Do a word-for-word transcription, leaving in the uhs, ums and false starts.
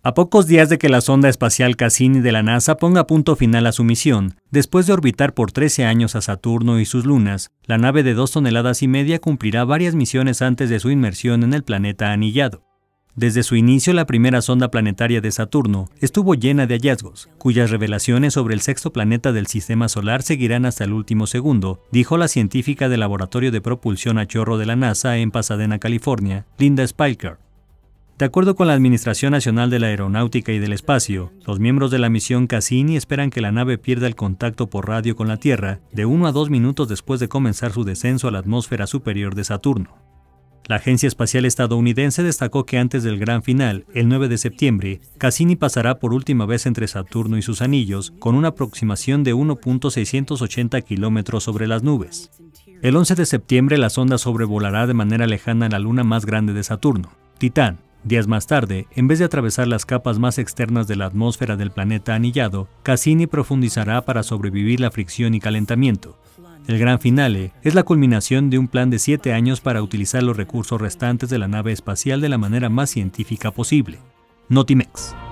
A pocos días de que la sonda espacial Cassini de la NASA ponga punto final a su misión, después de orbitar por trece años a Saturno y sus lunas, la nave de dos toneladas y media cumplirá varias misiones antes de su inmersión en el planeta anillado. Desde su inicio, la primera sonda planetaria de Saturno estuvo llena de hallazgos, cuyas revelaciones sobre el sexto planeta del Sistema Solar seguirán hasta el último segundo, dijo la científica del Laboratorio de Propulsión a Chorro de la NASA en Pasadena, California, Linda Spilker. De acuerdo con la Administración Nacional de la Aeronáutica y del Espacio, los miembros de la misión Cassini esperan que la nave pierda el contacto por radio con la Tierra de uno a dos minutos después de comenzar su descenso a la atmósfera superior de Saturno. La Agencia Espacial Estadounidense destacó que antes del gran final, el nueve de septiembre, Cassini pasará por última vez entre Saturno y sus anillos, con una aproximación de uno punto seiscientos ochenta kilómetros sobre las nubes. El once de septiembre, la sonda sobrevolará de manera lejana la luna más grande de Saturno, Titán. Días más tarde, en vez de atravesar las capas más externas de la atmósfera del planeta anillado, Cassini profundizará para sobrevivir la fricción y calentamiento. El gran finale es la culminación de un plan de siete años para utilizar los recursos restantes de la nave espacial de la manera más científica posible. Notimex.